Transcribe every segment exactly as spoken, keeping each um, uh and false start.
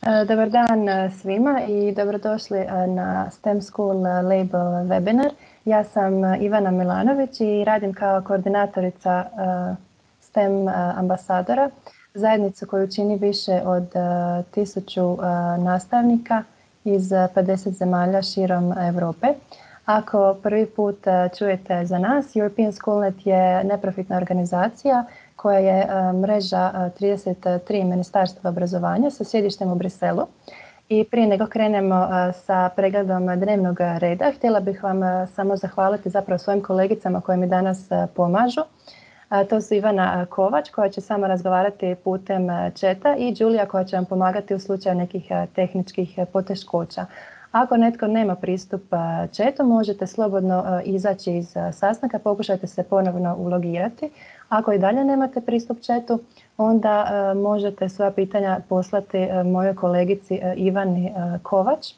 Dobar dan svima i dobrodošli na STEM School Label webinar. Ja sam Ivana Milanović i radim kao koordinatorica STEM ambasadora, zajednicu koju čini više od tisuću nastavnika iz pedeset zemalja širom Europe. Ako prvi put čujete za nas, European Schoolnet je neprofitna organizacija koja je mreža trideset tri ministarstva obrazovanja sa sjedištem u Briselu. I prije nego krenemo sa pregledom dnevnog reda, htjela bih vam samo zahvaliti zapravo svojim kolegicama koje mi danas pomažu. To su Ivana Kovač koja će samo razgovarati putem četa i Đulija koja će vam pomagati u slučaju nekih tehničkih poteškoća. Ako netko nema pristup chatu, možete slobodno izaći iz sastanka, pokušajte se ponovno ulogirati. Ako i dalje nemate pristup chatu, onda možete svoja pitanja poslati mojoj kolegici Ivani Kovač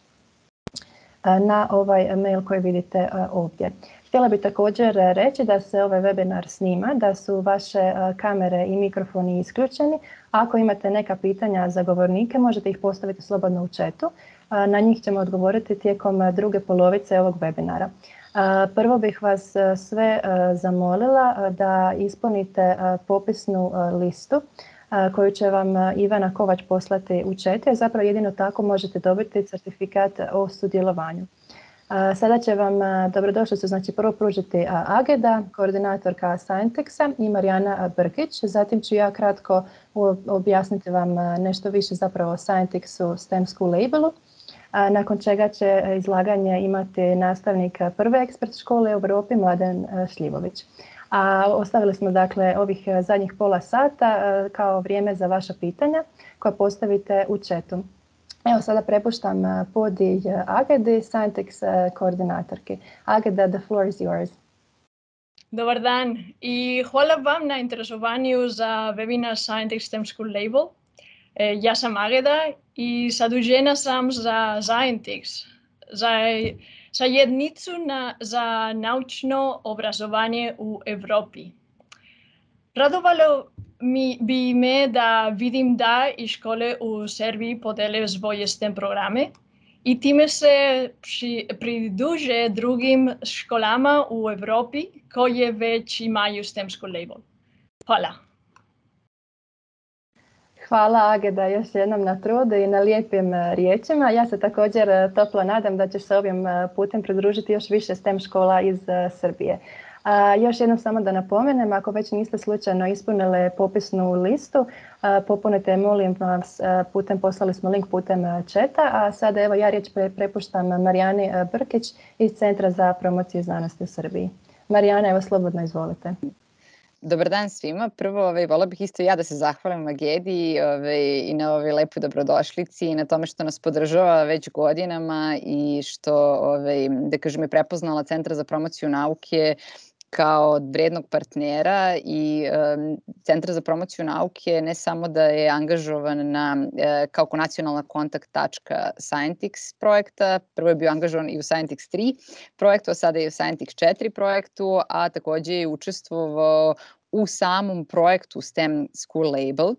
na ovaj mail koji vidite ovdje. Htjela bih također reći da se ovaj webinar snima, da su vaše kamere i mikrofoni isključeni. Ako imate neka pitanja za govornike, možete ih postaviti slobodno u chatu. Na njih ćemo odgovoriti tijekom druge polovice ovog webinara. Prvo bih vas sve zamolila da ispunite popisnu listu koju će vam Ivana Kovač poslati u chat, jer zapravo jedino tako možete dobiti certifikat o sudjelovanju. Sada će vam dobrodošlicu znači prvo pružiti Ageda, koordinatorka Scientixa i Marijana Brkić. Zatim ću ja kratko objasniti vam nešto više zapravo o Scientixu STEM School Labelu. Nakon čega će izlaganje imati nastavnik prve ekspert škole u Europi Mladen Šljivović. A ostavili smo dakle ovih zadnjih pola sata kao vrijeme za vaša pitanja koja postavite u chatu. Evo sada prepuštam podij Agedi, Scientix koordinatorki. Ageda, the floor is yours. Dobar dan i hvala vam na interesovanju za webinar Scientix STEM School Label. Ja sam Ageda i zadužena sam za Scientix, za zajednicu za naučno obrazovanje u Europi. Radovalo mi bi me da vidim da i škole u Srbiji podele svoje STEM programe i time se pridruže drugim školama u Europi koje već imaju STEM School Label. Hvala. Hvala Ageda još jednom na trudu i na lijepim riječima. Ja se također toplo nadam da će se ovim putem pridružiti još više STEM škola iz Srbije. A, još jednom samo da napomenem, ako već niste slučajno ispunili popisnu listu, a, popunite, molim vas, putem, poslali smo link putem chata, a sada evo ja riječ pre, prepuštam Marijani Brkić iz Centra za promociju znanosti u Srbiji. Marijana, evo slobodno izvolite. Dobar dan svima. Prvo, ovaj, vola bih isto ja da se zahvalim Agedi ovaj, i na ovoj lepoj dobrodošlici i na tome što nas podržava već godinama i što, ovaj, da kažem, je prepoznala Centra za promociju nauke kao vrednog partnera i um, Centar za promociju nauke ne samo da je angažovan na, uh, kao nacionalna kontakt tačka Scientix projekta, prvo je bio angažovan i u Scientix tri projektu, a sada i u Scientix četiri projektu, a takođe je učestvovao u samom projektu STEM School Label.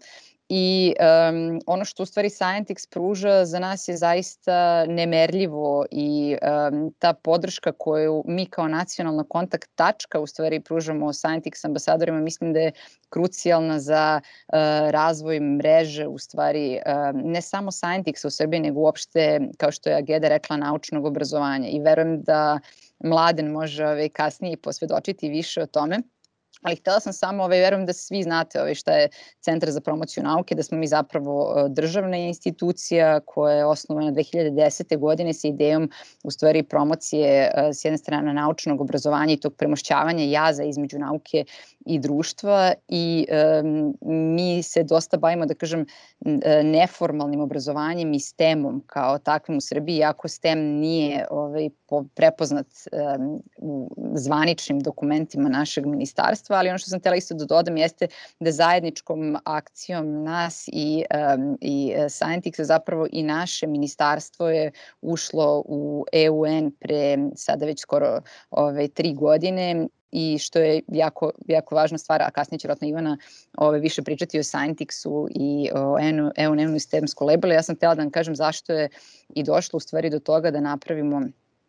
I um, ono što u stvari Scientix pruža za nas je zaista nemerljivo i um, ta podrška koju mi kao nacionalna kontakt tačka u stvari pružamo Scientix ambasadorima, mislim da je krucijalna za uh, razvoj mreže u stvari uh, ne samo Scientixa u Srbiji, nego uopšte, kao što je Ageda rekla, naučnog obrazovanja. I verujem da Mladen može ovaj, kasnije posvjedočiti više o tome. Ali htjela sam samo, ovaj, verujem da svi znate ovaj, šta je Centar za promociju nauke, da smo mi zapravo državna institucija koja je osnovana dve hiljade desete. godine sa idejom u stvari promocije s jedne strane naučnog obrazovanja i tog premošćavanja jaza između nauke i društva i um, mi se dosta bavimo, da kažem, neformalnim obrazovanjem i STEM-om kao takvim u Srbiji, iako STEM nije ovaj, prepoznat um, u zvaničnim dokumentima našeg ministarstva, ali ono što sam htjela isto da dodam jeste da zajedničkom akcijom nas i, um, i Scientixa zapravo i naše ministarstvo je ušlo u E U N pre sada već skoro ove, tri godine i što je jako, jako važna stvar, a kasnije će vjerojatno Ivana ove, više pričati o Scientixu i o E U N-u i STEM School Label. Ja sam htjela da vam kažem zašto je i došlo u stvari do toga da napravimo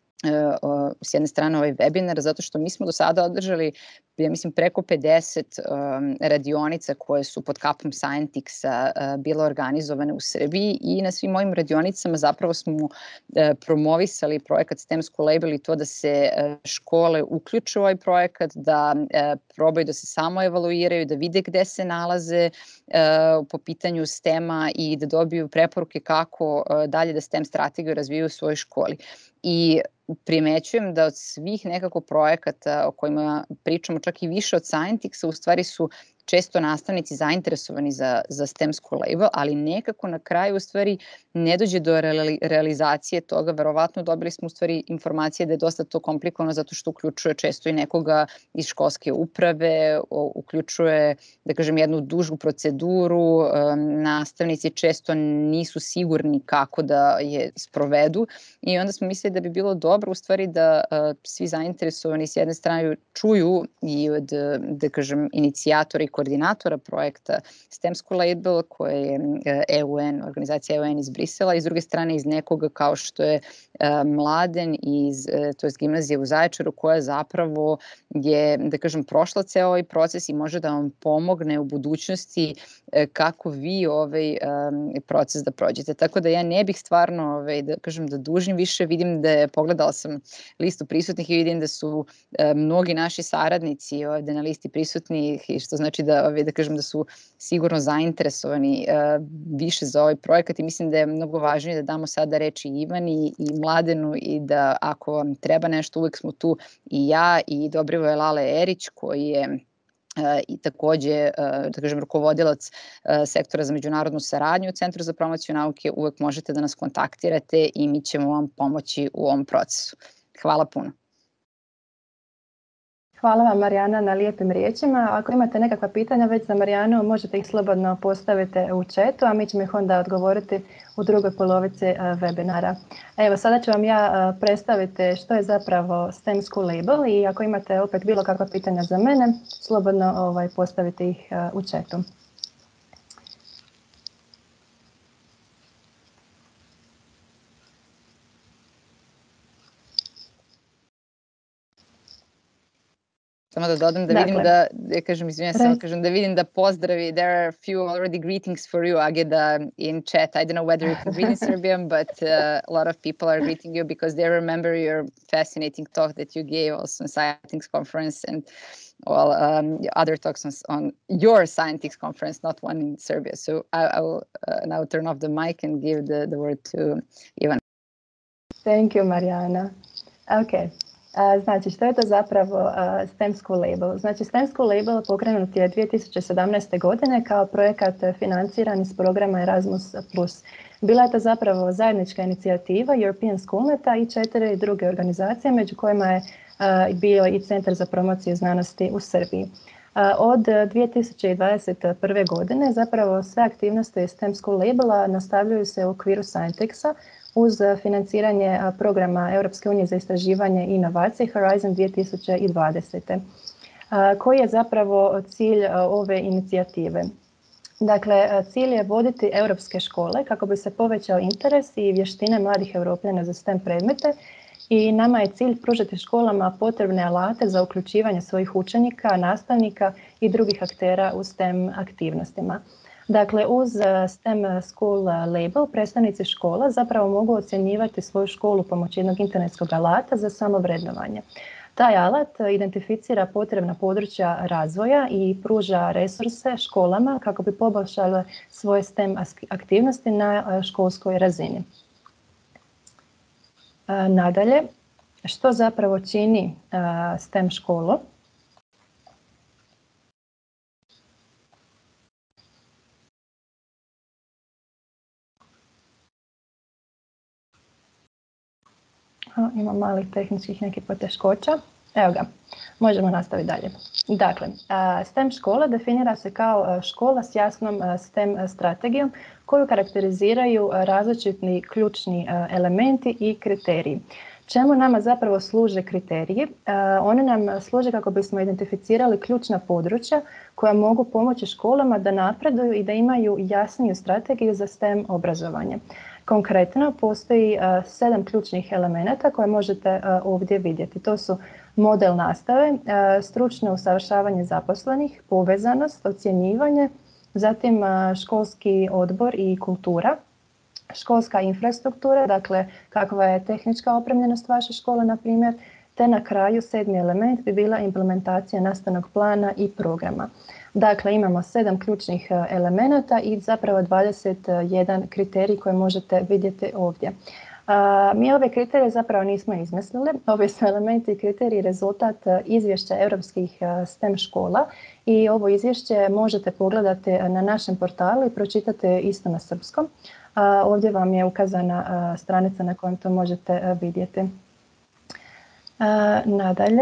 s jedne strane ovaj webinar, zato što mi smo do sada održali, ja mislim, preko pedeset um, radionica koje su pod kapom Scientixa uh, bile organizovane u Srbiji i na svim mojim radionicama zapravo smo uh, promovisali projekat STEM School Label i to da se uh, škole uključuju u ovaj projekat, da uh, probaju da se samo evaluiraju, da vide gde se nalaze uh, po pitanju STEM-a i da dobiju preporuke kako uh, dalje da STEM strategiju razviju u svojoj školi. I primećujem da od svih nekako projekata o kojima pričamo, čak i više od Scientixa, u stvari su često nastavnici zainteresovani za, za STEM School Label, ali nekako na kraju u stvari ne dođe do reali, realizacije toga. Verovatno dobili smo u stvari informacije da je dosta to komplikovano zato što uključuje često i nekoga iz školske uprave, o, uključuje, da kažem, jednu dužu proceduru, um, nastavnici često nisu sigurni kako da je sprovedu i onda smo mislili da bi bilo dobro u stvari da uh, svi zainteresovani s jedne strane čuju i od, da kažem, inicijatora i koordinatora projekta STEM School Label, koje je E U N, organizacija E U N iz Brisela, i s druge strane iz nekoga kao što je uh, Mladen iz, uh, to je gimnazije u Zaječaru, koja zapravo je, da kažem, prošla ceo ovaj proces i može da vam pomogne u budućnosti uh, kako vi ovaj um, proces da prođete. Tako da ja ne bih stvarno, ovaj, da kažem, da dužim više. Vidim da je, pogledala sam listu prisutnih i vidim da su uh, mnogi naši saradnici ovde na listi prisutnih, i što znači da, da kažem da su sigurno zainteresovani uh, više za ovaj projekat i mislim da je mnogo važnije da damo sada reči Ivani i Mladenu i da ako vam treba nešto, uvek smo tu i ja i Dobrivoje Lale Erić koji je Uh, i takođe, uh, da kažem, rukovodilac uh, sektora za međunarodnu saradnju u Centru za promociju nauke. Uvek možete da nas kontaktirate i mi ćemo vam pomoći u ovom procesu. Hvala puno. Hvala vam, Marijana, na lijepim riječima. Ako imate nekakva pitanja već za Marijanu, možete ih slobodno postaviti u chatu, a mi ćemo ih onda odgovoriti u drugoj polovici webinara. Evo, sada ću vam ja predstaviti što je zapravo STEM School Label i ako imate opet bilo kakva pitanja za mene, slobodno ovaj, postavite ih u chatu. Samo da dodam da vidim da, da kažem, izvinjam se, samo kažem da vidim da pozdravi, there are a few already greetings for you, Ageda, in chat. I don't know whether you can read in Serbian, but uh, a lot of people are greeting you because they remember your fascinating talk that you gave also in Scientix conference and well, um, other talks on, on your Scientix conference, not one in Serbia. So I, I will uh, now turn off the mic and give the, the word to Ivan. Thank you, Marijana. Okay. Znači, što je to zapravo STEM School Label? Znači, STEM School Label pokrenut je dvije tisuće sedamnaeste. godine kao projekat financiran iz programa Erasmus plus. Bila je to zapravo zajednička inicijativa European Schoolneta i četiri druge organizacije, među kojima je bio i Centar za promociju znanosti u Srbiji. Od dvije tisuće dvadeset prve. godine zapravo sve aktivnosti STEM School Labela nastavljaju se u okviru Scientixa uz financiranje programa Europske unije za istraživanje i inovacije Horizon dvije tisuće dvadesete. Koji je zapravo cilj ove inicijative? Dakle, cilj je voditi europske škole kako bi se povećao interes i vještine mladih Europljana za STEM predmete i nama je cilj pružiti školama potrebne alate za uključivanje svojih učenika, nastavnika i drugih aktera u STEM aktivnostima. Dakle, uz STEM School Label predstavnici škola zapravo mogu ocjenjivati svoju školu pomoću jednog internetskog alata za samovrednovanje. Taj alat identificira potrebna područja razvoja i pruža resurse školama kako bi poboljšale svoje STEM aktivnosti na školskoj razini. Nadalje, što zapravo čini STEM školu? Ima malih tehničkih nekih poteškoća. Evo ga, možemo nastaviti dalje. Dakle, STEM škola definira se kao škola s jasnom STEM strategijom koju karakteriziraju različiti ključni elementi i kriteriji. Čemu nama zapravo služe kriteriji? One nam služe kako bismo identificirali ključna područja koja mogu pomoći školama da napreduju i da imaju jasniju strategiju za STEM obrazovanje. Konkretno, postoji sedam ključnih elemenata koje možete ovdje vidjeti. To su model nastave, stručno usavršavanje zaposlenih, povezanost, ocjenjivanje, zatim školski odbor i kultura, školska infrastruktura, dakle kakva je tehnička opremljenost vaše škole, na primjer, te na kraju sedmi element bi bila implementacija nastavnog plana i programa. Dakle, imamo sedam ključnih elemenata i zapravo dvadeset jedan kriterij koje možete vidjeti ovdje. Mi ove kriterije zapravo nismo izmislili. Ovi su elementi i kriteriji rezultat izvješća europskih STEM škola i ovo izvješće možete pogledati na našem portalu i pročitati isto na srpskom. Ovdje vam je ukazana stranica na kojoj to možete vidjeti. Nadalje,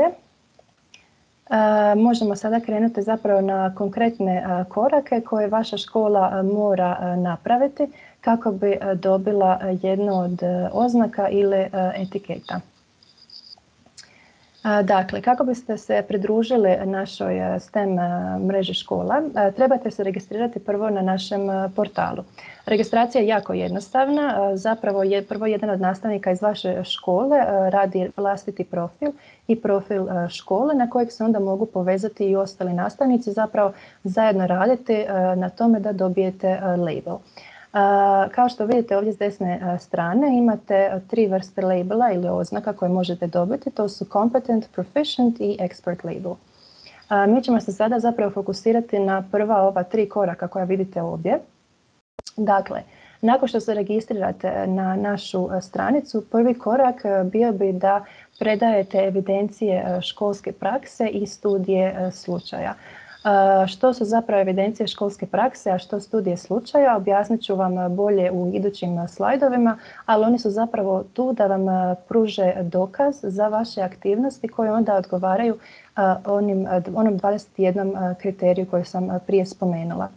možemo sada krenuti zapravo na konkretne korake koje vaša škola mora napraviti kako bi dobila jednu od oznaka ili etiketa. Dakle, kako biste se pridružili našoj STEM mreži škola, trebate se registrirati prvo na našem portalu. Registracija je jako jednostavna, zapravo je prvo jedan od nastavnika iz vaše škole radi vlastiti profil i profil škole na kojeg se onda mogu povezati i ostali nastavnici, zapravo zajedno raditi na tome da dobijete label. Kao što vidite ovdje s desne strane imate tri vrste labela ili oznaka koje možete dobiti, to su Competent, Proficient i Expert label. Mi ćemo se sada zapravo fokusirati na prva ova tri koraka koja vidite ovdje. Dakle, nakon što se registrirate na našu stranicu, prvi korak bio bi da predajete evidencije školske prakse i studije slučaja. Što su zapravo evidencije školske prakse, a što studije slučaja, objasnit ću vam bolje u idućim slajdovima, ali oni su zapravo tu da vam pruže dokaz za vaše aktivnosti koje onda odgovaraju onim, onom dvadeset jednom kriteriju koji sam prije spomenula.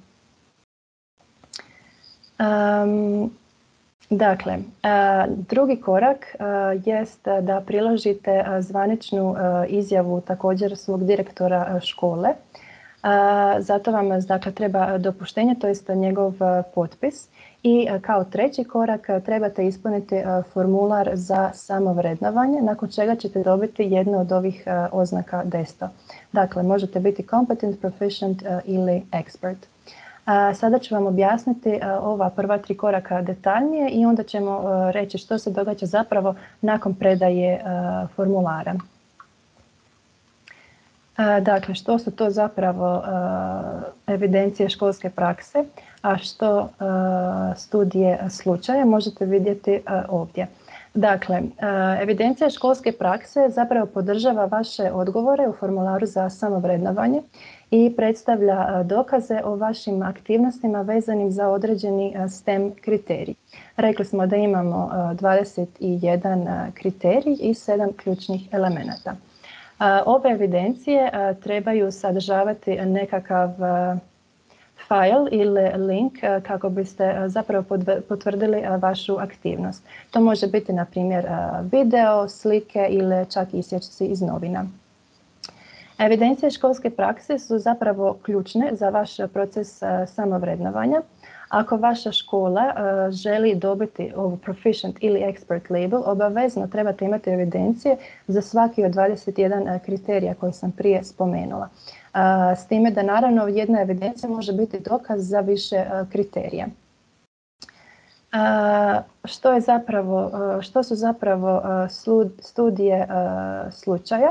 Um, dakle, drugi korak jest da priložite zvaničnu izjavu također svog direktora škole. Zato vam dakle, treba dopuštenje, to jest njegov potpis. I kao treći korak trebate ispuniti formular za samovrednovanje, nakon čega ćete dobiti jednu od ovih oznaka desto. Dakle, možete biti competent, proficient ili expert. Sada ću vam objasniti ova prva tri koraka detaljnije i onda ćemo reći što se događa zapravo nakon predaje formulara. Dakle, što su to zapravo evidencije školske prakse, a što studije slučaja možete vidjeti ovdje. Dakle, evidencija školske prakse zapravo podržava vaše odgovore u formularu za samovrednovanje i predstavlja dokaze o vašim aktivnostima vezanim za određeni STEM kriterij. Rekli smo da imamo dvadeset jedan kriterij i sedam ključnih elemenata. Ove evidencije trebaju sadržavati nekakav file ili link kako biste zapravo potvrdili vašu aktivnost. To može biti na primjer video, slike ili čak isječci iz novina. Evidencije školske prakse su zapravo ključne za vaš proces samovrednovanja. Ako vaša škola želi dobiti ovu proficient ili expert label, obavezno trebate imati evidencije za svaki od dvadeset jedan kriterija koje sam prije spomenula. S time da naravno jedna evidencija može biti dokaz za više kriterija. Što je zapravo, što su zapravo studije slučaja?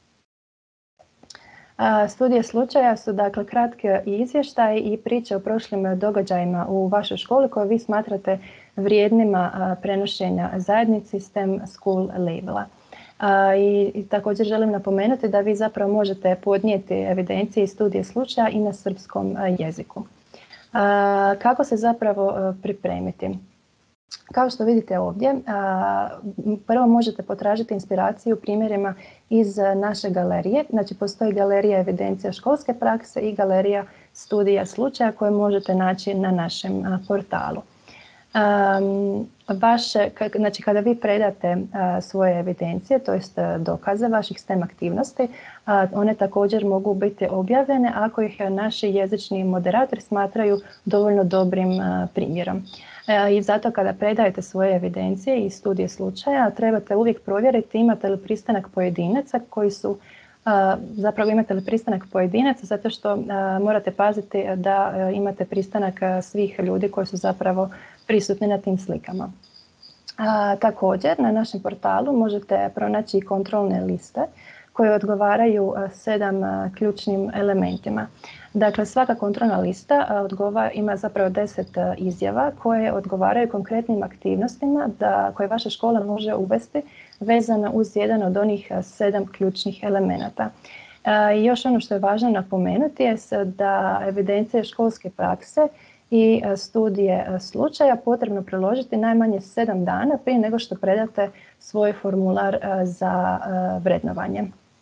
Studije slučaja su dakle kratke izvještaje i priče o prošlim događajima u vašoj školi koje vi smatrate vrijednima prenošenja zajednici STEM School labela. I, i također želim napomenuti da vi zapravo možete podnijeti evidencije i studije slučaja i na srpskom jeziku. Kako se zapravo pripremiti? Kao što vidite ovdje, prvo možete potražiti inspiraciju primjerima iz naše galerije. Znači, postoji galerija evidencija školske prakse i galerija studija slučaja koje možete naći na našem portalu. Um, vaše, znači kada vi predate uh, svoje evidencije, to jest dokaze vaših STEM aktivnosti, uh, one također mogu biti objavljene ako ih naši jezični moderatori smatraju dovoljno dobrim uh, primjerom. Uh, I zato kada predajete svoje evidencije i studije slučaja, trebate uvijek provjeriti imate li pristanak pojedinaca koji su uh, zapravo imate li pristanak pojedinaca zato što uh, morate paziti da uh, imate pristanak uh, svih ljudi koji su zapravo prisutni na tim slikama. A, također na našem portalu možete pronaći kontrolne liste koje odgovaraju a, sedam a, ključnim elementima. Dakle, svaka kontrolna lista a, odgovara, ima zapravo deset a, izjava koje odgovaraju konkretnim aktivnostima da, koje vaša škola može uvesti vezano uz jedan od onih a, sedam ključnih elemenata. I još ono što je važno napomenuti je da evidencije školske prakse i studije slučaja potrebno priložiti najmanje sedam dana prije nego što predate svoj formular za vrednovanje.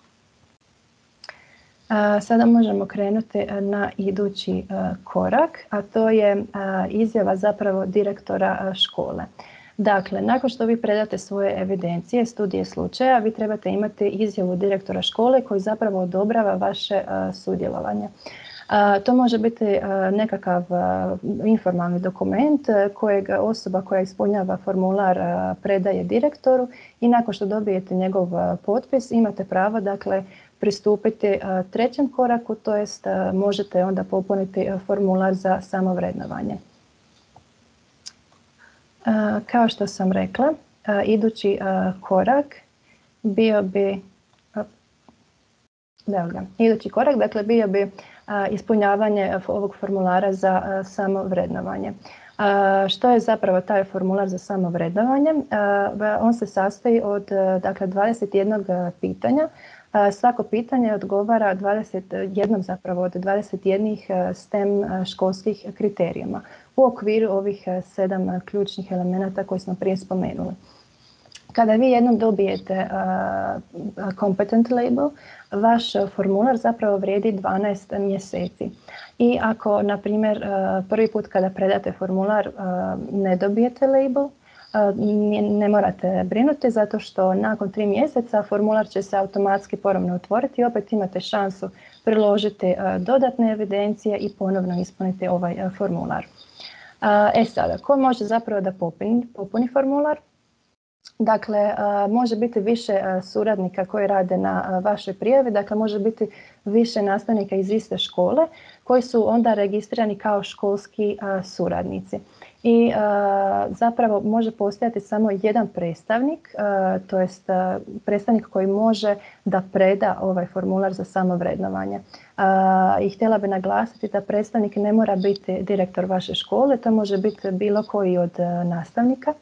Sada možemo krenuti na idući korak, a to je izjava zapravo direktora škole. Dakle, nakon što vi predate svoje evidencije, studije slučaja, vi trebate imati izjavu direktora škole koji zapravo odobrava vaše sudjelovanje. To može biti nekakav informalni dokument kojeg osoba koja ispunjava formular predaje direktoru i nakon što dobijete njegov potpis imate pravo dakle, pristupiti trećem koraku, to jest možete onda popuniti formular za samovrednovanje. Kao što sam rekla, idući korak bio bi, idući korak dakle bio bi ispunjavanje ovog formulara za samovrednovanje. Što je zapravo taj formular za samovrednovanje? On se sastoji od dakle, dvadeset jednog pitanja. Svako pitanje odgovara dvadeset jedan zapravo od dvadeset jedan STEM školskih kriterijuma u okviru ovih sedam ključnih elemenata koje smo prije spomenuli. Kada vi jednom dobijete uh, competent label, vaš formular zapravo vrijedi dvanaest mjeseci. I ako, na primjer, uh, prvi put kada predate formular uh, ne dobijete label, uh, ne, ne morate brinuti zato što nakon tri mjeseca formular će se automatski ponovno otvoriti i opet imate šansu priložiti uh, dodatne evidencije i ponovno ispuniti ovaj uh, formular. Uh, e sada, ko može zapravo da popuni, popuni formular? Dakle, može biti više suradnika koji rade na vašoj prijavi, dakle može biti više nastavnika iz iste škole koji su onda registrirani kao školski suradnici. I zapravo može postojati samo jedan predstavnik, to jest predstavnik koji može da preda ovaj formular za samovrednovanje. I htjela bih naglasiti da predstavnik ne mora biti direktor vaše škole, to može biti bilo koji od nastavnika.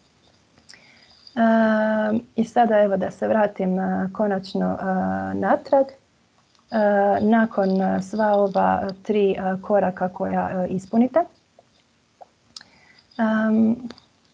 Uh, I sada evo da se vratim uh, konačno uh, natrag. Uh, nakon uh, sva ova tri uh, koraka koja uh, ispunite. Um,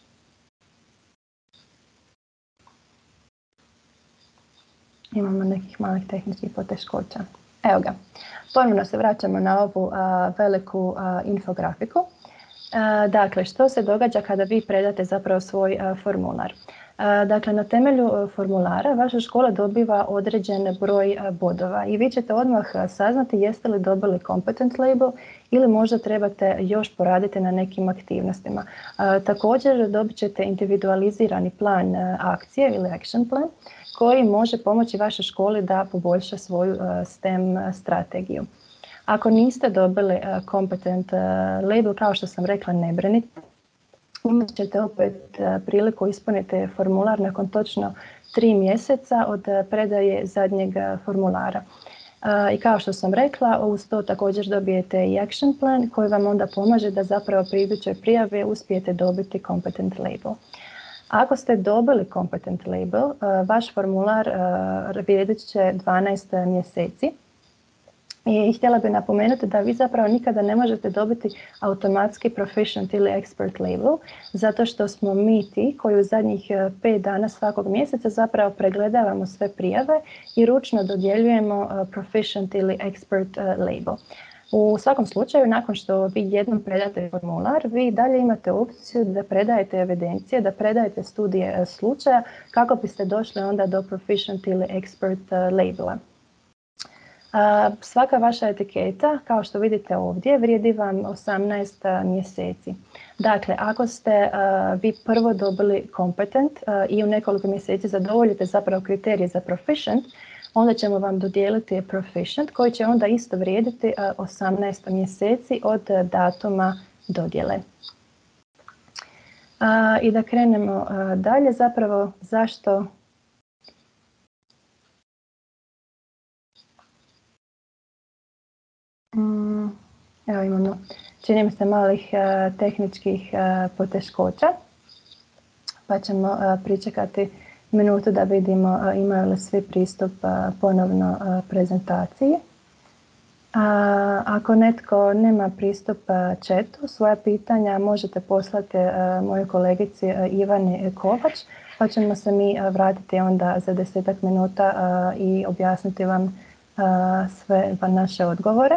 imamo nekih malih tehničkih poteškoća. Evo ga. Ponovno se vraćamo na ovu uh, veliku uh, infografiku. Uh, dakle, što se događa kada vi predate zapravo svoj uh, formular? Dakle, na temelju formulara vaša škola dobiva određen broj bodova i vi ćete odmah saznati jeste li dobili competent label ili možda trebate još poraditi na nekim aktivnostima. Također dobit ćete individualizirani plan akcije ili action plan koji može pomoći vašoj školi da poboljša svoju STEM strategiju. Ako niste dobili competent label, kao što sam rekla, ne brinite. Imat ćete opet priliku ispuniti formular nakon točno tri mjeseca od predaje zadnjeg formulara. I kao što sam rekla, uz to također dobijete i action plan koji vam onda pomaže da zapravo pri idućoj prijavi uspijete dobiti competent label. Ako ste dobili competent label, vaš formular vrijedit će dvanaest mjeseci. I htjela bih napomenuti da vi zapravo nikada ne možete dobiti automatski proficient ili expert label, zato što smo mi ti koji u zadnjih pet dana svakog mjeseca zapravo pregledavamo sve prijave i ručno dodjeljujemo proficient ili expert label. U svakom slučaju, nakon što vi jednom predate formular, vi dalje imate opciju da predajete evidencije, da predajete studije slučaja kako biste došli onda do proficient ili expert labela. Svaka vaša etiketa, kao što vidite ovdje, vrijedi vam osamnaest mjeseci. Dakle, ako ste vi prvo dobili competent i u nekoliko mjeseci zadovoljite zapravo kriterije za proficient, onda ćemo vam dodijeliti proficient koji će onda isto vrijediti osamnaest mjeseci od datuma dodjele. I da krenemo dalje, zapravo zašto Evo imamo, čini mi se, malih tehničkih poteškoća, pa ćemo pričekati minutu da vidimo imaju li svi pristup ponovno prezentaciji. Ako netko nema pristup chatu, svoja pitanja možete poslati mojoj kolegici Ivani Kovač, pa ćemo se mi vratiti onda za desetak minuta i objasniti vam sve naše odgovore.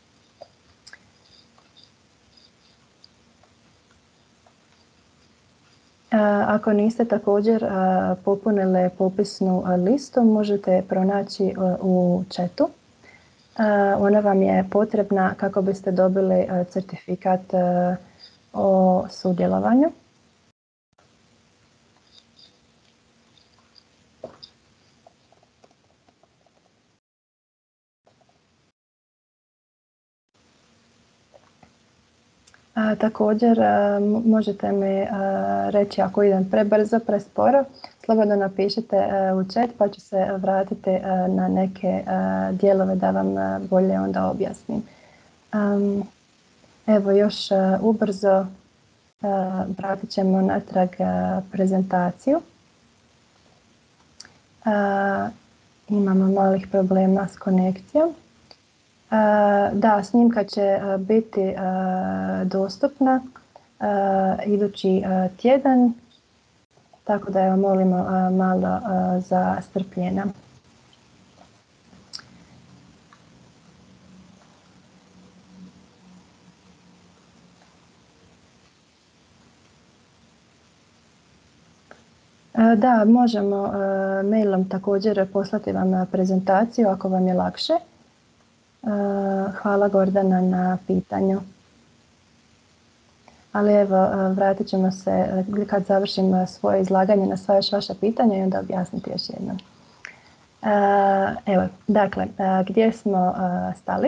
Ako niste također popunili popisnu listu, možete pronaći u chatu. Ona vam je potrebna kako biste dobili certifikat o sudjelovanju. A, također možete mi reći ako idem prebrzo, presporo, slobodno napišite u chat pa ću se vratiti na neke dijelove da vam bolje onda objasnim. Um, evo još ubrzo vratit ćemo natrag prezentaciju. Uh, imamo malih problema s konekcijom. Da, snimka će biti dostupna idući tjedan, tako da evo molimo malo za strpljenja. Da, možemo mailom također poslati vam prezentaciju ako vam je lakše. Hvala Gordana na pitanju. Ali evo, vratit ćemo se kad završim svoje izlaganje na sva još vaša pitanja i onda objasniti još jednom. Evo, dakle, gdje smo stali?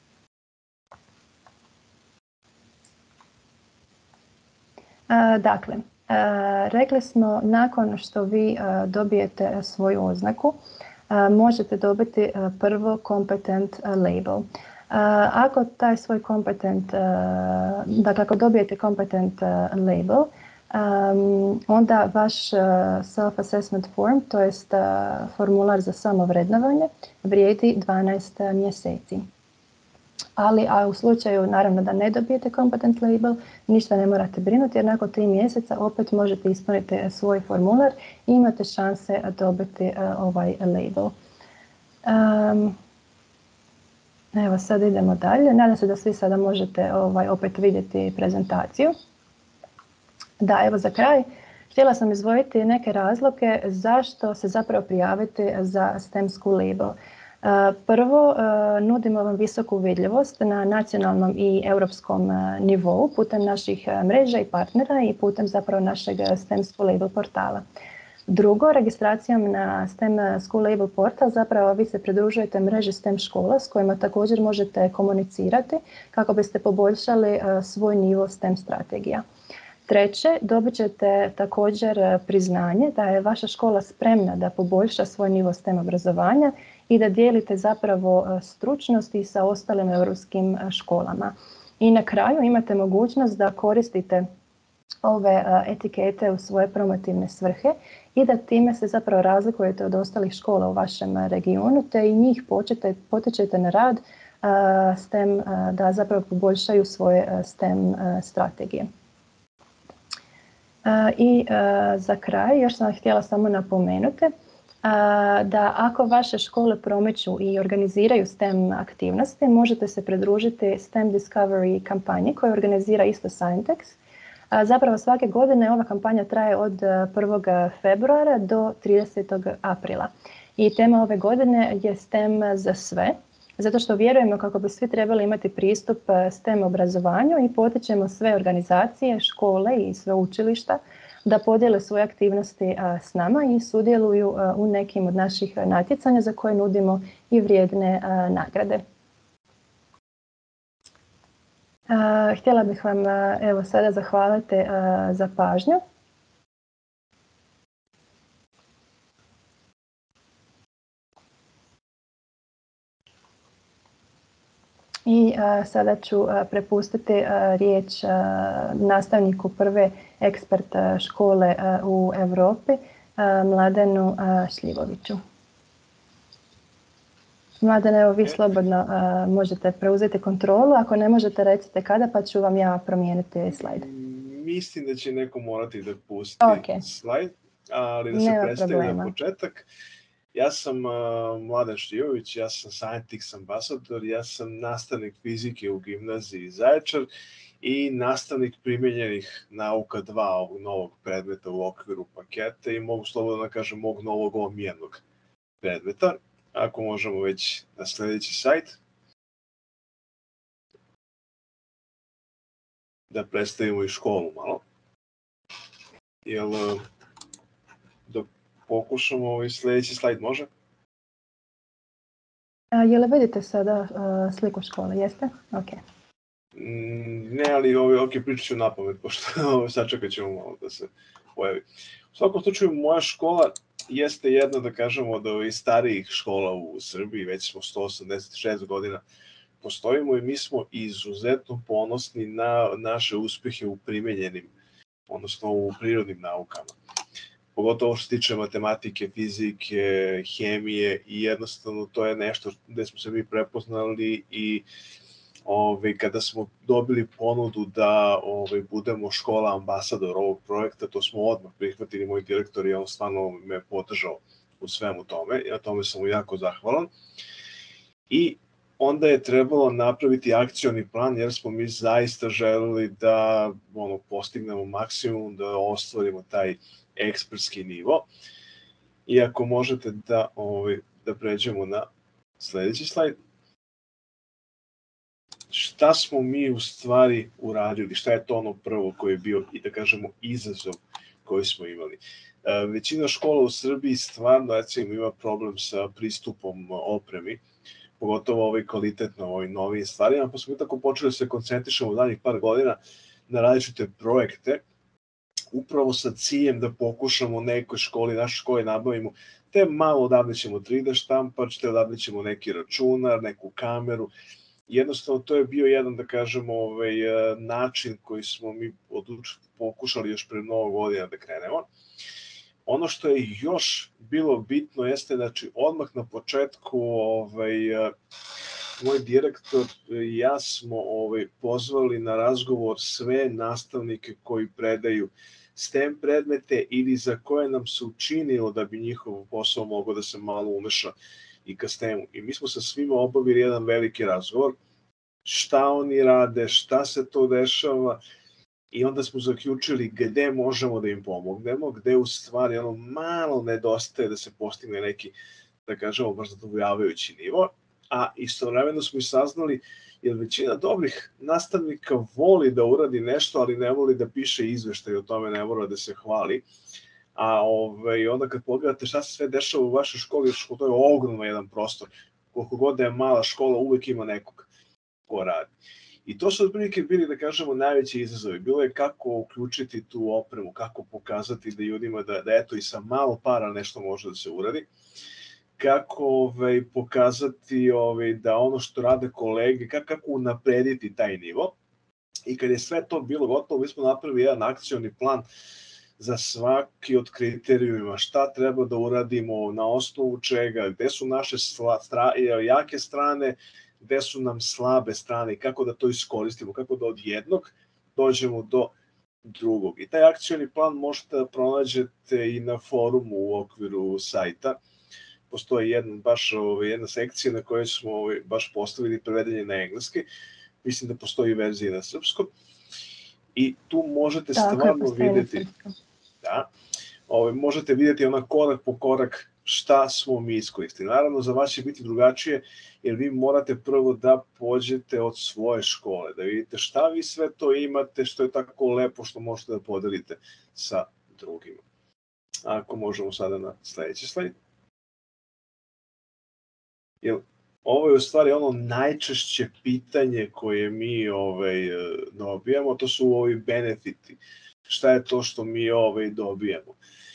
Dakle, rekli smo nakon što vi dobijete svoju oznaku, možete dobiti prvo competent label. Ako taj svoj competent, dakle ako dobijete competent label, onda vaš self-assessment form, to jest formular za samovrednovanje, vrijedi dvanaest mjeseci. Ali a u slučaju naravno da ne dobijete competent label, ništa ne morate brinuti jer nakon tri mjeseca opet možete ispuniti svoj formular i imate šanse dobiti ovaj label. Um, evo sad idemo dalje. Nadam se da svi sada možete ovaj, opet vidjeti prezentaciju. Da, evo za kraj htjela sam izdvojiti neke razloge zašto se zapravo prijaviti za STEM School label. Prvo, nudimo vam visoku vidljivost na nacionalnom i europskom nivou putem naših mreža i partnera i putem zapravo našeg STEM School Label portala. Drugo, registracijom na STEM School Label portal zapravo vi se pridružujete mreži STEM škola s kojima također možete komunicirati kako biste poboljšali svoj nivo STEM strategija. Treće, dobit ćete također priznanje da je vaša škola spremna da poboljša svoj nivo STEM obrazovanja i da dijelite zapravo stručnosti sa ostalim europskim školama. I na kraju imate mogućnost da koristite ove etikete u svoje promotivne svrhe i da time se zapravo razlikujete od ostalih škola u vašem regionu te i njih potičete na rad STEM da zapravo poboljšaju svoje STEM strategije. I za kraj još sam htjela samo napomenuti da ako vaše škole promiču i organiziraju STEM aktivnosti, možete se pridružiti STEM Discovery kampanji koju organizira isto Scientix. Zapravo svake godine ova kampanja traje od prvog februara do tridesetog aprila. I tema ove godine je STEM za sve, zato što vjerujemo kako bi svi trebali imati pristup STEM obrazovanju i potičemo sve organizacije, škole i sveučilišta da podijele svoje aktivnosti s nama i sudjeluju u nekim od naših natjecanja za koje nudimo i vrijedne nagrade. Htjela bih vam evo sada zahvaliti za pažnju. I uh, sada ću uh, prepustiti uh, riječ uh, nastavniku prve ekspert uh, škole uh, u Europi, uh, Mladenu uh, Šljivoviću. Mladen, evo vi slobodno uh, možete preuzeti kontrolu, ako ne možete recite kada, pa ću vam ja promijeniti slajd. Mislim da će neko morati da pusti okay. slajd, ali da se Nema predstavi problema. na početak. Ja sam uh, Mladen Šljivović, ja sam Scientix ambasador, ja sam nastavnik fizike u gimnaziji Zaječar i nastavnik primenjenih nauka dva ovog novog predmeta u okviru paketa i mogu slobodno da kažem mog novog omiljenog predmeta. Ako možemo već na sljedeći sajt. Da predstavimo i školu malo. Jel, da pokušamo ovaj sljedeći slajd, može? A, je li vidite sada uh, sliku škole, jeste? Ok. Mm, ne, ali ovaj, ok, pričat ću napamet, pošto sačekat ćemo malo da se pojavi. U svakom slučaju, moja škola jeste jedna, da kažemo, od ovih starijih škola u Srbiji, već smo sto osamdeset šest godina postojimo i mi smo izuzetno ponosni na naše uspehe u primenjenim, odnosno u prirodnim naukama. Pogotovo što se tiče matematike, fizike, hemije i jednostavno to je nešto gde smo se mi prepoznali i ove, kada smo dobili ponudu da ove, budemo škola ambasador ovog projekta, to smo odmah prihvatili, moj direktor i on stvarno me podržao u svemu tome i na tome sam mu jako zahvalan. I onda je trebalo napraviti akcioni plan jer smo mi zaista želeli da ono, postignemo maksimum, da ostvarimo taj ekspertski nivo. I ako možete da, ovaj, da pređemo na sljedeći slajd. Šta smo mi u stvari uradili? Šta je to ono prvo koje je bio, i da kažemo, izazov koji smo imali? E, većina škola u Srbiji stvarno, recimo, ima problem sa pristupom opremi, pogotovo ovaj kvalitetno, ovim novim stvarima, pa smo mi tako počeli da se koncentrišemo u daljih par godina na različite projekte, upravo sa ciljem da pokušamo nekoj školi, našoj školi nabavimo, te malo odavde ćemo tri D štampač, te odavde ćemo neki računar, neku kameru. Jednostavno, to je bio jedan, da kažemo, ovaj, način koji smo mi odlučili, pokušali još pre mnogo godina da krenemo. Ono što je još bilo bitno jeste, znači, odmah na početku ovaj, moj direktor i ja smo ovaj, pozvali na razgovor sve nastavnike koji predaju STEM predmete ili za koje nam se učinilo da bi njihov posao mogao da se malo umeša i ka STEM-u. I mi smo sa svima obavili jedan veliki razgovor, šta oni rade, šta se to dešava, i onda smo zaključili gde možemo da im pomognemo, gde u stvari ono malo nedostaje da se postigne neki, da kažemo, baš zadovoljavajući nivo, a istovremeno smo i saznali, jer većina dobrih nastavnika voli da uradi nešto, ali ne voli da piše izveštaj o tome, ne mora da se hvali. A ovaj, onda kad pogledate šta se sve dešava u vašoj školi, to je ogromno jedan prostor. Koliko god da je mala škola, uvek ima nekog ko radi. I to su otprilike bili, da kažemo, najveći izazovi. Bilo je kako uključiti tu opremu, kako pokazati da ljudima da, da eto i sa malo para nešto može da se uradi. Kako ovaj, pokazati ovaj, da ono što rade kolege, kako, kako unaprediti taj nivo. I kad je sve to bilo gotovo, mi smo napravili jedan akcioni plan za svaki od kriterijuma, šta treba da uradimo, na osnovu čega, gde su naše sla, stra, jake strane, gde su nam slabe strane i kako da to iskoristimo, kako da od jednog dođemo do drugog. I taj akcioni plan možete da pronađete i na forumu u okviru sajta. postoji jedna, baš ovaj, jedna sekcija na kojoj smo ovaj, baš postavili prevedenje na engleski. Mislim da postoji verzija na srpskom. I tu možete Tako stvarno je, vidjeti, da, ovaj, možete vidjeti onak korak po korak šta smo mi iskoristili. Naravno, za vas će biti drugačije, jer vi morate prvo da pođete od svoje škole, da vidite šta vi sve to imate, što je tako lepo, što možete da podelite sa drugima. Ako možemo sada na sledeći slajd. Jer ovo je u stvari ono najčešće pitanje koje mi ovaj, dobijamo, to su ovi benefiti. Šta je to što mi ovaj, dobijamo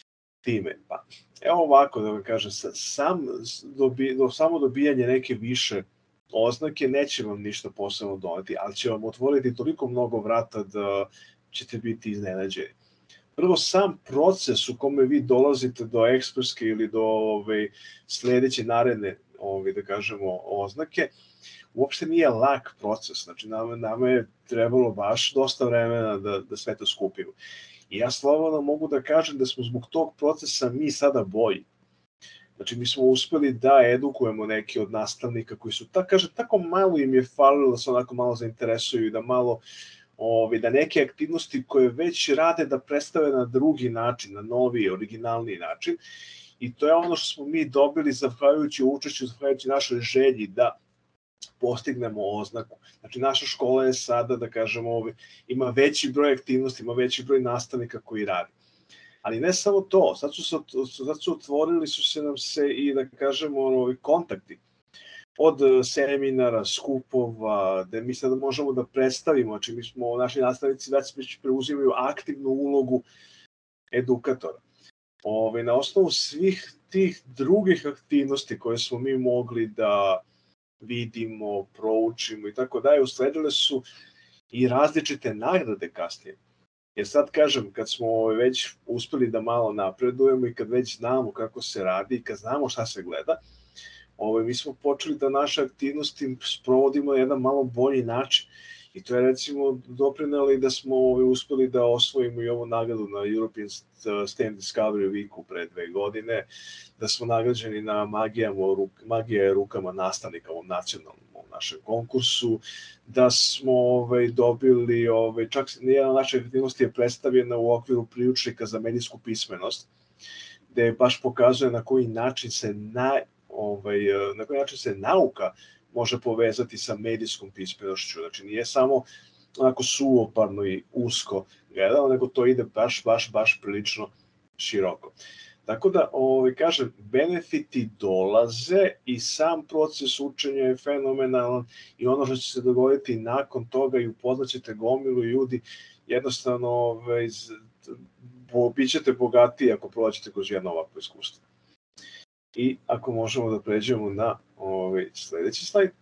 time? Pa, evo ovako da vam kažem, sam dobi, do, samo dobijanje neke više oznake neće vam ništa posebno doneti, ali će vam otvoriti toliko mnogo vrata da ćete biti iznenađeni. Prvo, sam proces u kome vi dolazite do ekspertske ili do ovaj, sledeće naredne, ovaj, da kažemo, oznake, uopšte nije lak proces. Znači, nama, nama je trebalo baš dosta vremena da, da sve to skupimo. I ja slobodno mogu da kažem da smo zbog tog procesa mi sada bolji. Znači, mi smo uspeli da edukujemo neke od nastavnika koji su, tako kaže, tako malo im je falilo da se onako malo zainteresuju i da malo, ovi, da neke aktivnosti koje već rade da predstave na drugi način, na noviji, originalniji način. I to je ono što smo mi dobili zahvaljujući učešću, zahvaljujući našoj želji da postignemo oznaku. Znači, naša škola je sada, da kažemo, ovi, ima veći broj aktivnosti, ima veći broj nastavnika koji radi. Ali ne samo to, sad su, sad su otvorili su se nam se i, da kažemo, ovi kontakti. Od seminara, skupova, gde mi sada možemo da predstavimo, znači mi smo, naši nastavnici već preuzimaju aktivnu ulogu edukatora. Ove, na osnovu svih tih drugih aktivnosti koje smo mi mogli da vidimo, proučimo i tako dalje, usledile su i različite nagrade kasnije. Jer sad kažem, kad smo već uspeli da malo napredujemo i kad već znamo kako se radi i kad znamo šta se gleda, Ove, mi smo počeli da naše aktivnosti sprovodimo na jedan malo bolji način. I to je recimo doprinelo i da smo ove, uspeli da osvojimo i ovu nagradu na European STEM Discovery Weeku pre dve godine, da smo nagrađeni na magijama, magija je rukama nastavnika u nacionalnom u našem konkursu, da smo ove, dobili, ove, čak nijedna naša aktivnost je predstavljena u okviru priručnika za medijsku pismenost, gde baš pokazuje na koji način se na Ovaj, na koji način se nauka može povezati sa medijskom pismenošću. Znači, nije samo onako suvoparno i usko gledano, nego to ide baš, baš, baš prilično široko. Tako da, ovaj, kažem, benefiti dolaze i sam proces učenja je fenomenalan i ono što će se dogoditi nakon toga i upoznaćete gomilu ljudi, jednostavno ovaj, bit ćete bogatiji ako prođete kroz jedno ovako iskustvo. I ako možemo da pređemo na ovaj, sledeći slajd.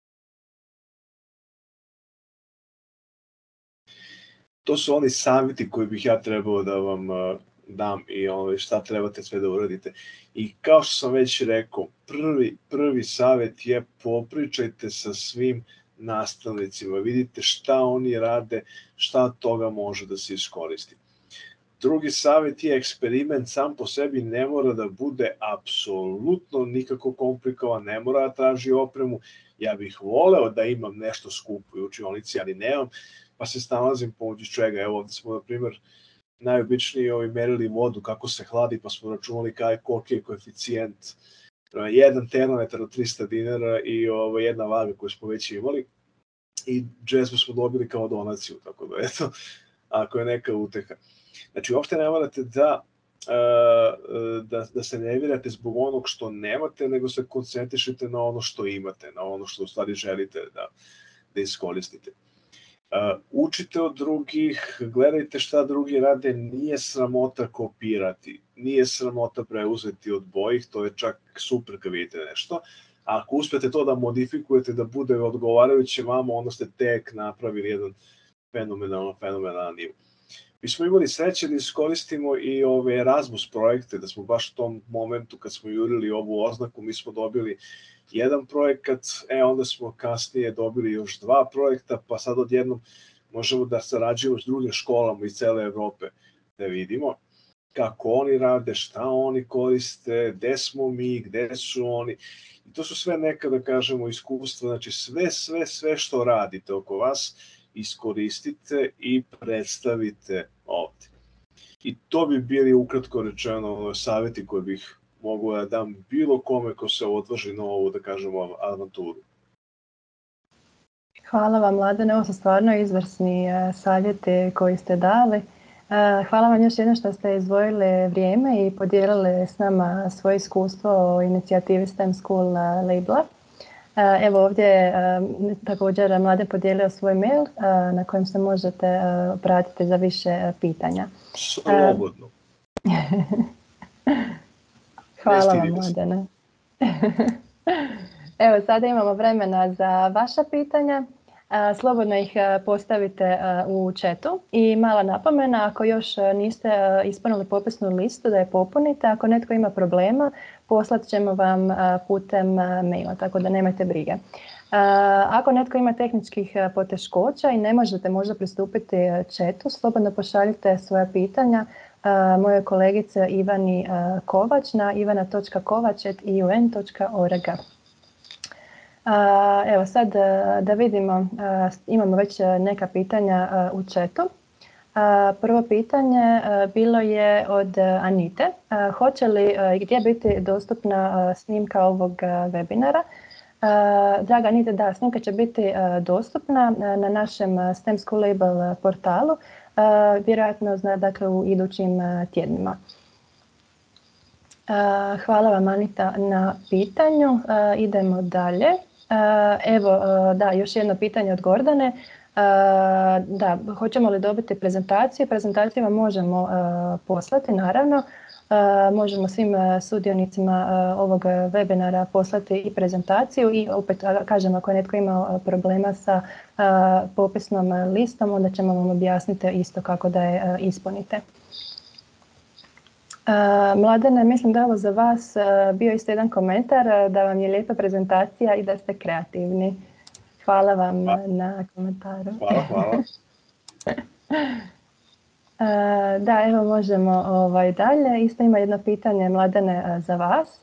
To su oni savjeti koji bih ja trebao da vam uh, dam i ovaj, šta trebate sve da uradite. I kao što sam već rekao, prvi, prvi savjet je popričajte sa svim nastavnicima, vidite šta oni rade, šta od toga može da se iskoristi. Drugi savjet je eksperiment sam po sebi ne mora da bude apsolutno nikako komplikovan, ne mora da traži opremu. Ja bih voleo da imam nešto skupo u učionici, ali nemam, pa se snalazim pomoću čega. Evo ovde smo, na primjer, najobičniji ovaj, merili vodu, kako se hladi, pa smo računali kaj, koliki je koeficijent. Jedan termometar od trista dinara i ovaj, jedna vaga koju smo već imali. I džezmu smo dobili kao donaciju, tako da eto, ako je neka uteha. Znači, uopšte ne morate da, da, da se nervirate zbog onog što nemate, nego se koncentrišite na ono što imate, na ono što u stvari želite da, da iskoristite. Učite od drugih, gledajte šta drugi rade, nije sramota kopirati, nije sramota preuzeti od bojih, to je čak super kad vidite nešto. A ako uspete to da modifikujete, da bude odgovarajuće vama, onda ste tek napravili jedan fenomenalno, fenomenalan nivo. Mi smo imali sreće da iskoristimo i ove Erasmus projekte, da smo baš u tom momentu kad smo jurili ovu oznaku, mi smo dobili jedan projekat, e onda smo kasnije dobili još dva projekta, pa sad odjednom možemo da sarađujemo s drugim školama iz cele Evrope da vidimo. kako oni rade, šta oni koriste, gde smo mi, gde su oni. I to su sve neka, da kažemo, iskustva, znači sve, sve, sve što radite oko vas iskoristite i predstavite ovde. I to bi bili ukratko rečeno savjeti koje bih mogu da dam bilo kome ko se odvaži na ovu, da kažemo, avanturu. Hvala vam, Mladene, ovo su stvarno izvrsni savjeti koji ste dali. Hvala vam još jednom što ste izdvojili vrijeme i podijelili s nama svoje iskustvo o inicijativi STEM School labela. Evo ovdje je također Mladen podijelio svoj mail na kojem se možete obratiti za više pitanja. Slobodno. Hvala vam, Mladene. Evo, sada imamo vremena za vaša pitanja. Slobodno ih postavite u chatu i mala napomena, ako još niste ispunili popisnu listu da je popunite, ako netko ima problema poslat ćemo vam putem maila, tako da nemojte brige. Ako netko ima tehničkih poteškoća i ne možete možda pristupiti chatu, slobodno pošaljite svoja pitanja moje kolegice Ivani Kovač na ivana točka kovač at i u n točka org. Evo sad da vidimo, imamo već neka pitanja u chatu. Prvo pitanje bilo je od Anite. Hoće li i gdje biti dostupna snimka ovog webinara? Draga Anite, da, snimka će biti dostupna na našem STEM School Label portalu, vjerojatno dakle, u idućim tjednima. Hvala vam, Anita, na pitanju. Idemo dalje. Evo, da, još jedno pitanje od Gordane. Da, hoćemo li dobiti prezentaciju? Prezentaciju vam možemo poslati, naravno. Možemo svim sudionicima ovog webinara poslati i prezentaciju i opet kažem, ako je netko imao problema sa popisnom listom, onda ćemo vam objasniti isto kako da je ispunite. Mladene, mislim da je ovo za vas bio isto jedan komentar, da vam je lijepa prezentacija i da ste kreativni. Hvala vam na komentaru. Hvala, hvala. Da, evo možemo ovaj, dalje. Isto ima jedno pitanje, Mladene, za vas.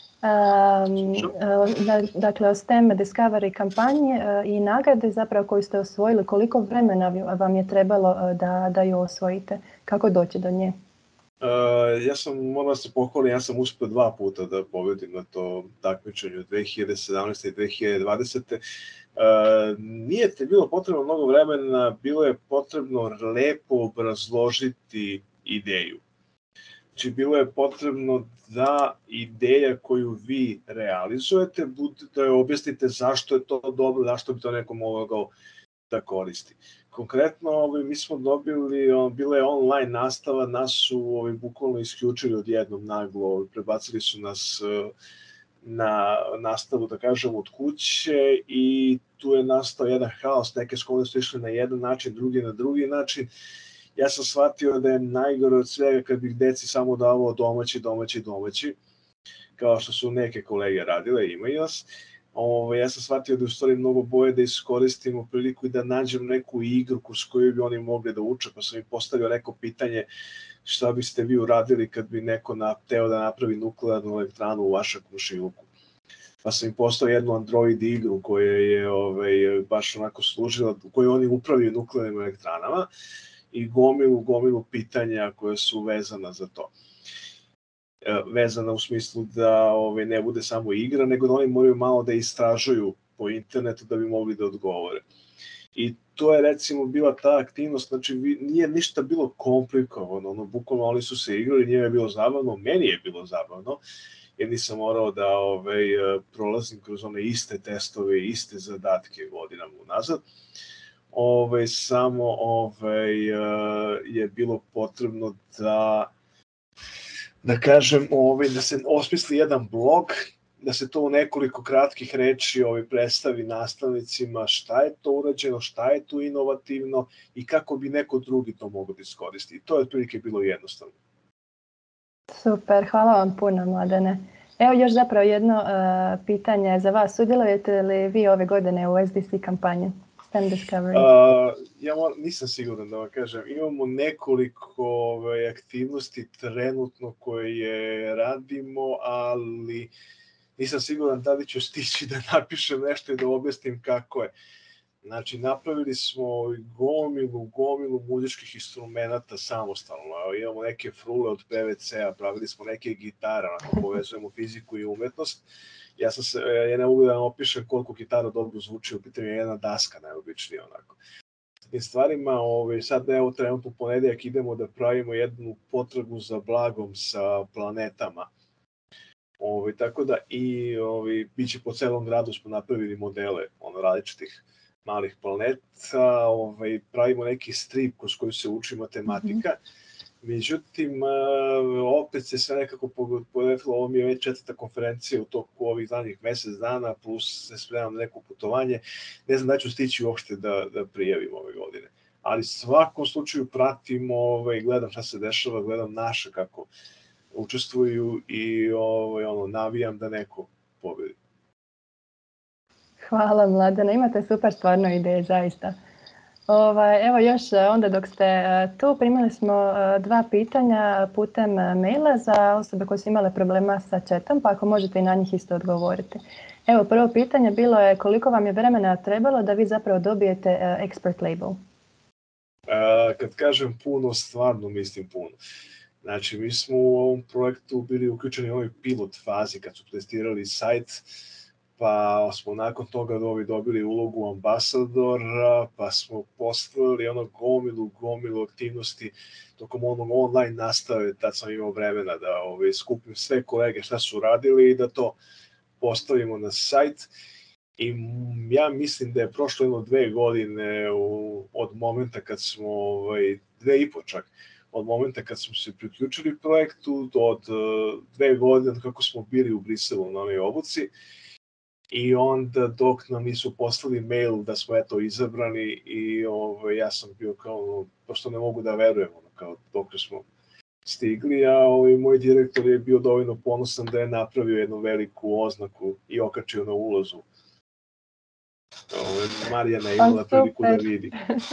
Dakle, o STEM Discovery kampanji i nagrade zapravo koju ste osvojili, koliko vremena vam je trebalo da, da ju osvojite? Kako doći do nje? Uh, ja sam, moram da se pohvalim, ja sam uspio dva puta da pobedim na to takmičenju dve hiljade sedamnaeste i dve hiljade dvadesete. Uh, nije te bilo potrebno mnogo vremena, bilo je potrebno lepo obrazložiti ideju. Znači, bilo je potrebno da ideja koju vi realizujete, da je objasnite zašto je to dobro, zašto bi to neko mogao da koristi. Konkretno, ovaj, mi smo dobili, on, bila je online nastava, nas su ovaj, bukvalno isključili odjednom naglo, ovaj, prebacili su nas na nastavu, da kažem, od kuće i tu je nastao jedan haos, neke škole su išle na jedan način, drugi na drugi način. Ja sam shvatio da je najgore od svega kad bih deci samo davao domaći, domaći, domaći, kao što su neke kolege radile, ima i nas. Ove, ja sam shvatio da je u stvari mnogo bolje da iskoristimo priliku i da nađem neku igru s koju bi oni mogli da uče, pa sam im postavio neko pitanje šta biste vi uradili kad bi neko teo da napravi nuklearnu elektranu u vašem komšiluku. Pa sam im postavio jednu Android igru koja je ovaj, baš onako služila, u kojoj oni upravljaju nuklearnim elektranama i gomilu, gomilu pitanja koje su vezana za to. Vezana u smislu da ove, ne bude samo igra, nego da oni moraju malo da istražuju po internetu da bi mogli da odgovore. I to je recimo bila ta aktivnost, znači nije ništa bilo komplikovano, ono, bukvalno oni su se igrali, njima je bilo zabavno, meni je bilo zabavno, jer nisam morao da ove, prolazim kroz one iste testove, iste zadatke godinama unazad. Ove, samo ove, je bilo potrebno da da kažem, ovaj, da se osmisli jedan blog, da se to u nekoliko kratkih reči ovaj, predstavi nastavnicima šta je to urađeno, šta je tu inovativno i kako bi neko drugi to mogao da iskoristi. I to je otprilike bilo jednostavno. Super, hvala vam puno, Mladene. Evo još zapravo jedno uh, pitanje za vas. Sudjelujete li vi ove godine u S D C kampanji? STEM Discovery? Uh, ja moram, nisam siguran da vam kažem. Imamo nekoliko ove, aktivnosti trenutno koje radimo, ali nisam siguran da li ću stići da napišem nešto i da objasnim kako je. Znači, napravili smo gomilu, gomilu muzičkih instrumenta samostalno. Imamo neke frule od P V C-a, pravili smo neke gitare, onako povezujemo fiziku i umetnost. Ja, sam se, ja ne mogu da vam opišem koliko gitara dobro zvuči, u pitanju je jedna daska najobičnija onako. S tim stvarima, ovaj, sad evo trenutno u ponedeljak idemo da pravimo jednu potragu za blagom sa planetama. Ovaj, tako da i ovaj, biće po celom gradu smo napravili modele ono, različitih malih planeta, ovaj, pravimo neki strip kroz koji se uči matematika. Mm-hmm. Međutim, opet se sve nekako podretilo, ovo mi je već četvrta konferencija u toku ovih zadnjih mesec dana, plus se spremam na neko putovanje. Ne znam da ću stići uopšte da, da prijavim ove godine. Ali svakom slučaju pratim, ovaj, gledam šta se dešava, gledam naše kako učestvuju i ovaj, ono, navijam da neko pobedi. Hvala Mladena, imate super stvarno ideje, zaista. Ovaj, evo još onda dok ste tu, primili smo dva pitanja putem maila za osobe koje su imale problema sa chatom, pa ako možete i na njih isto odgovoriti. Evo, prvo pitanje bilo je koliko vam je vremena trebalo da vi zapravo dobijete expert label? A, kad kažem puno, stvarno mislim puno. Znači, mi smo u ovom projektu bili uključeni u ovoj pilot fazi kad su testirali sajt, pa smo nakon toga dobili ulogu ambasadora, pa smo postavili ono gomilu, gomilu aktivnosti tokom onog online nastave, tad sam imao vremena da ovaj, skupim sve kolege šta su radili i da to postavimo na sajt. I ja mislim da je prošlo jedno dve godine u, od momenta kad smo, ovaj, dve i po čak, od momenta kad smo se priključili projektu, od dve godine kako smo bili u Briselu na onoj obuci. I onda dok nam nisu poslali mail da smo eto izabrani i ovaj, ja sam bio kao, prosto ne mogu da verujem, ono, kao dok smo stigli, a ovaj, moj direktor je bio dovoljno ponosan da je napravio jednu veliku oznaku i okačio na ulazu. Ovaj, Marijana je imala priliku da vidi.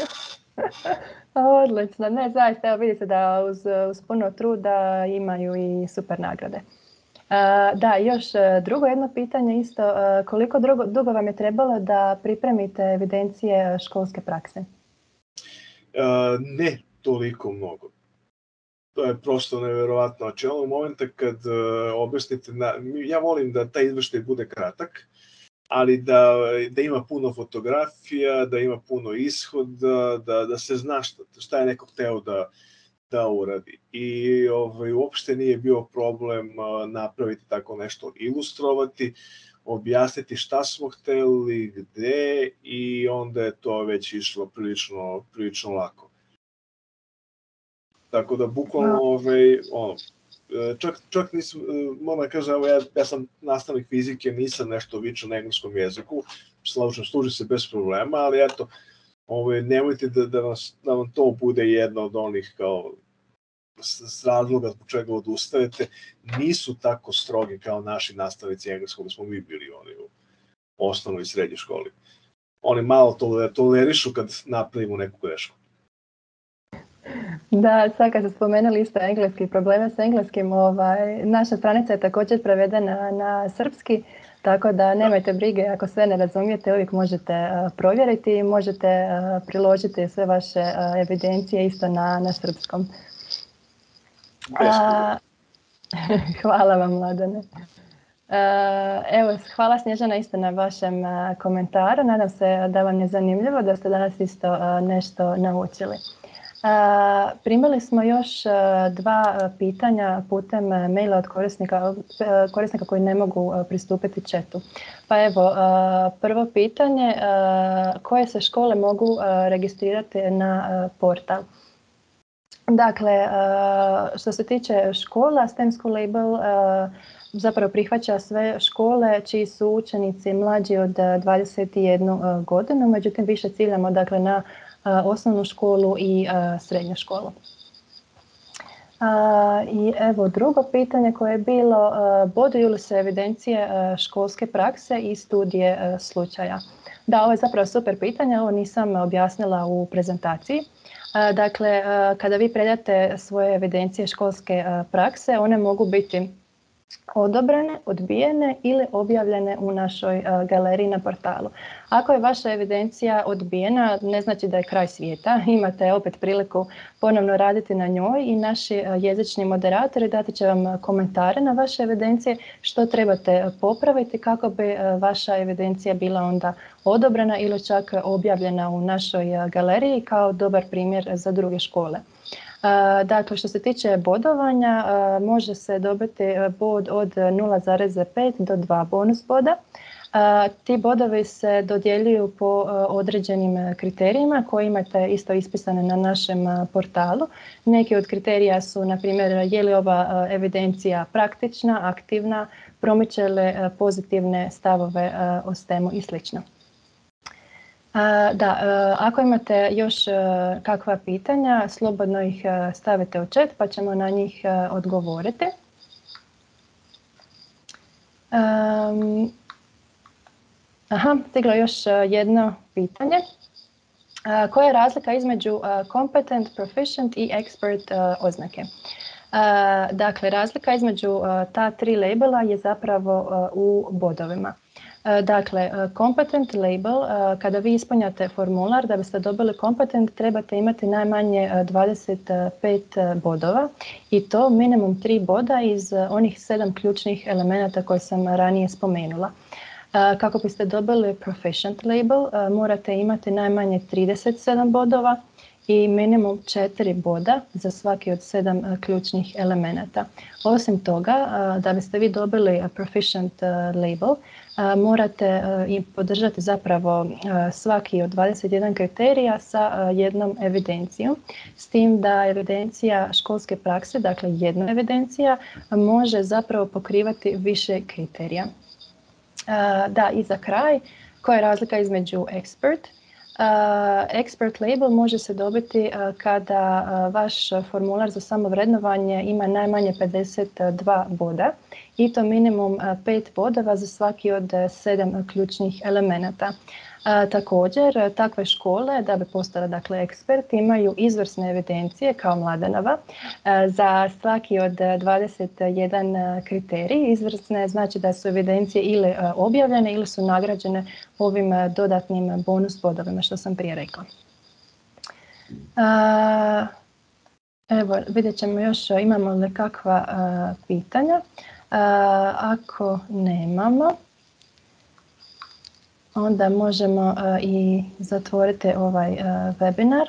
Odlično, ne, zaista, evo vidite da uz, uz puno truda imaju i super nagrade. Uh, da, još drugo jedno pitanje isto, uh, koliko drugo, dugo vam je trebalo da pripremite evidencije školske prakse? Uh, ne toliko mnogo. To je prosto neverovatno. Znači, onog momenta kad uh, objasnite, na, ja volim da taj izveštaj bude kratak, ali da, da ima puno fotografija, da ima puno ishoda, da, da se zna šta, šta je neko hteo da da uradi. I ovaj, uopšte nije bio problem uh, napraviti tako nešto, ilustrovati, objasniti šta smo hteli, gde i onda je to već išlo prilično, prilično lako. Tako da bukvalno, ovaj, ono, čak, čak nisam, moram da kažem, evo, ja, ja sam nastavnik fizike, nisam nešto vičan na engleskom jeziku, služim, služi se bez problema, ali eto, ovaj, nemojte da, da, vas, da vam to bude jedna od onih kao s razloga zbog čega odustajete, nisu tako strogi kao naši nastavnici engleskog da smo mi bili oni u osnovnoj i srednjoj školi. Oni malo tolerišu kad napravimo neku grešku. Da, sad kad ste spomenuli isto engleski, probleme s engleskim, ovaj, naša stranica je također prevedena na srpski, tako da nemojte brige, ako sve ne razumijete, uvijek možete uh, provjeriti i možete uh, priložiti sve vaše uh, evidencije isto na, na srpskom. A, hvala vam, Mladene. Uh, evo, hvala Snježana isto na vašem uh, komentaru. Nadam se da vam je zanimljivo, da ste danas isto uh, nešto naučili. Uh, primili smo još uh, dva uh, pitanja putem uh, maila od korisnika, uh, korisnika koji ne mogu uh, pristupiti chatu. Pa evo, uh, prvo pitanje, uh, koje se škole mogu uh, registrirati na uh, portal? Dakle, što se tiče škola, STEM School Label zapravo prihvaća sve škole čiji su učenici mlađi od dvadeset jednu godinu, međutim više ciljamo dakle, na osnovnu školu i srednju školu. I evo drugo pitanje koje je bilo, boduju li se evidencije školske prakse i studije slučaja? Da, ovo je zapravo super pitanje, ovo nisam objasnila u prezentaciji. Dakle, kada vi predate svoje evidencije školske prakse, one mogu biti odobrene, odbijene ili objavljene u našoj galeriji na portalu. Ako je vaša evidencija odbijena, ne znači da je kraj svijeta. Imate opet priliku ponovno raditi na njoj i naši jezični moderatori dati će vam komentare na vaše evidencije što trebate popraviti kako bi vaša evidencija bila onda odobrena ili čak objavljena u našoj galeriji kao dobar primjer za druge škole. Dakle, što se tiče bodovanja, može se dobiti bod od nula zarez pet do dva bonus boda. Ti bodovi se dodjeljuju po određenim kriterijima koje imate isto ispisane na našem portalu. Neki od kriterija su, na primjer, je li ova evidencija praktična, aktivna, promiče li pozitivne stavove o stemu i slično. Da, ako imate još kakva pitanja, slobodno ih stavite u chat pa ćemo na njih odgovoriti. Um, aha, stiglo još jedno pitanje. Koja je razlika između competent, proficient i expert oznake? Dakle, razlika između ta tri labela je zapravo u bodovima. Dakle, competent label, kada vi ispunjate formular da biste dobili competent trebate imati najmanje dvadeset pet bodova i to minimum tri boda iz onih sedam ključnih elemenata koje sam ranije spomenula. Kako biste dobili proficient label morate imati najmanje trideset sedam bodova i minimum četiri boda za svaki od sedam ključnih elemenata. Osim toga, da biste vi dobili proficient label, morate i podržati zapravo svaki od dvadeset jedan kriterija sa jednom evidencijom. S tim da evidencija školske prakse, dakle jedna evidencija, može zapravo pokrivati više kriterija. Da, i za kraj, koja je razlika između expert? Uh, expert label može se dobiti uh, kada uh, vaš formular za samovrednovanje ima najmanje pedeset dva boda i to minimum uh, pet bodova za svaki od uh, sedam ključnih elemenata. Uh, također, takve škole, da bi postale dakle ekspert, imaju izvrsne evidencije kao Mladenova uh, za svaki od dvadeset jedan kriterij. Izvrsne znači da su evidencije ili uh, objavljene ili su nagrađene ovim uh, dodatnim bonus bodovima što sam prije rekla. Uh, evo, vidjet ćemo još imamo li kakva uh, pitanja. Uh, ako nemamo, onda možemo uh, i zatvoriti ovaj uh, webinar.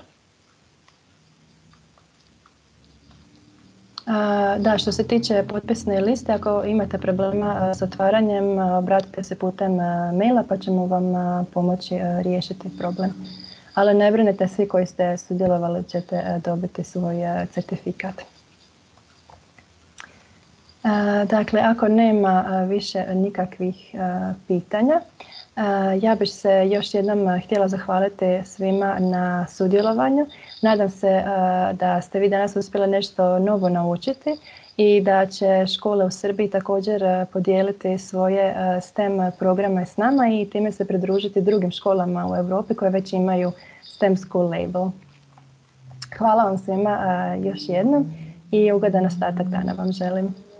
Uh, da, što se tiče potpisne liste, ako imate problema uh, s otvaranjem, uh, obratite se putem uh, maila pa ćemo vam uh, pomoći uh, riješiti problem. Ali ne brinite, svi koji ste sudjelovali ćete uh, dobiti svoj uh, certifikat. Uh, dakle, ako nema uh, više nikakvih uh, pitanja, Uh, ja bih se još jednom htjela zahvaliti svima na sudjelovanju. Nadam se uh, da ste vi danas uspjeli nešto novo naučiti i da će škole u Srbiji također uh, podijeliti svoje uh, STEM programe s nama i time se pridružiti drugim školama u Europi koje već imaju STEM School label. Hvala vam svima uh, još jednom i ugodan ostatak dana vam želim.